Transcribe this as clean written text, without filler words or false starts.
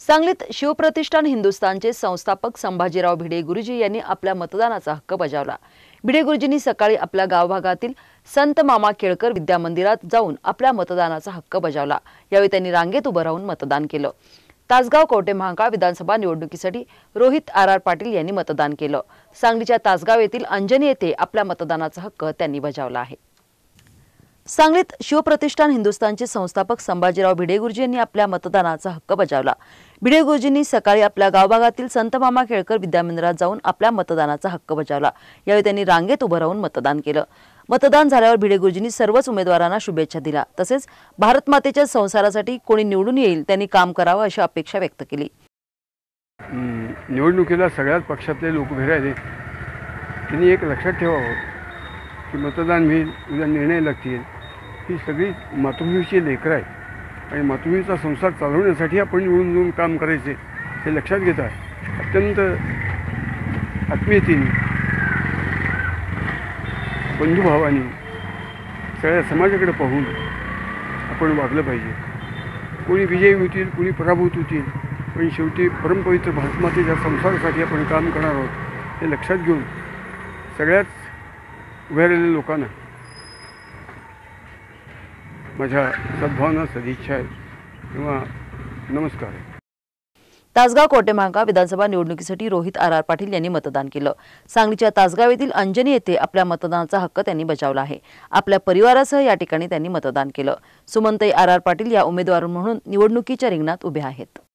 सांगलीत शिवप्रतिष्ठान हिंदुस्थानचे संस्थापक संभाजीराव भिडे गुरुजी यांनी आपल्या मतदानाचा हक्क बजावला। भिडे गुरुजींनी सकाळी आपल्या गावभागातील संत मामा केळकर विद्या मंदिरात जाऊन आपल्या मतदानाचा हक्क बजावला। यावेळी त्यांनी रांगेत उभं राहून मतदान केलं। तासगाव कवठे महांकाळ विधानसभा निवडणुकीसाठी रोहित आर पाटील यांनी मतदान केलं। सांगलीच्या तासगाव येथील अंजनी येथे आपल्या मतदानाचा हक्क त्यांनी बजावला आहे। सांगलीत शिवप्रतिष्ठान हिंदुस्थानचे संस्थापक संभाजीराव भिडे गुरुजी यांनी आपल्या मतदानाचा हक्क बजावला। भिडे गुरुजींनी सकाळी आपल्या गावभागातील संत मामा केळकर विद्या मंदिरात जाऊन आपल्या मतदानाचा हक्क बजावला। यावेळी त्यांनी रांगेत उभं राहून मतदान केलं। मतदान झाल्यावर भिडे गुरुजींनी सर्वच उमेदवारांना शुभेच्छा दिल्या। तसेच भारत मातेच्या संसारासाठी कोणी निवडून येईल त्यांनी काम करावं अशी अपेक्षा व्यक्त केली। निवडणुकीला सगळ्याच पक्षातले लोक उभे राहिले। त्यांनी एक लक्षात ठेवावं की मतदान होईल, उद्या निर्णय लागतील। ही सगळी मातृभूमीची लेकरं आहेत आणि मातृभूमीचा संसार चालवण्यासाठी आपण निवडून येऊन काम करायचे हे लक्षात घेता अत्यंत आत्मीयतेने बंधुभावाने सगळ्या समाजाकडे पाहून आपण वागलं पाहिजे। कोणी विजयी होतील, कोणी पराभूत होतील, पण शेवटी परमपवित्र भारतमातेच्या संसारासाठी आपण काम करणार आहोत हे लक्षात घेऊन सगळ्याच उभ्या राहिलेल्या लोकांना माझ्या सद्भावना, सदिच्छा आहे किंवा नमस्कार आहे। तासगाव कवठे महांकाळ विधानसभा निवडणुकीसाठी रोहित आर पाटील यांनी मतदान केलं। सांगलीच्या तासगाव येथील अंजनी येथे आपल्या मतदानाचा हक्क त्यांनी बजावला आहे। आपल्या परिवारासह या ठिकाणी त्यांनी मतदान केलं। सुमनताई आर पाटील या उमेदवार म्हणून निवडणुकीच्या रिंगणात उभे आहेत।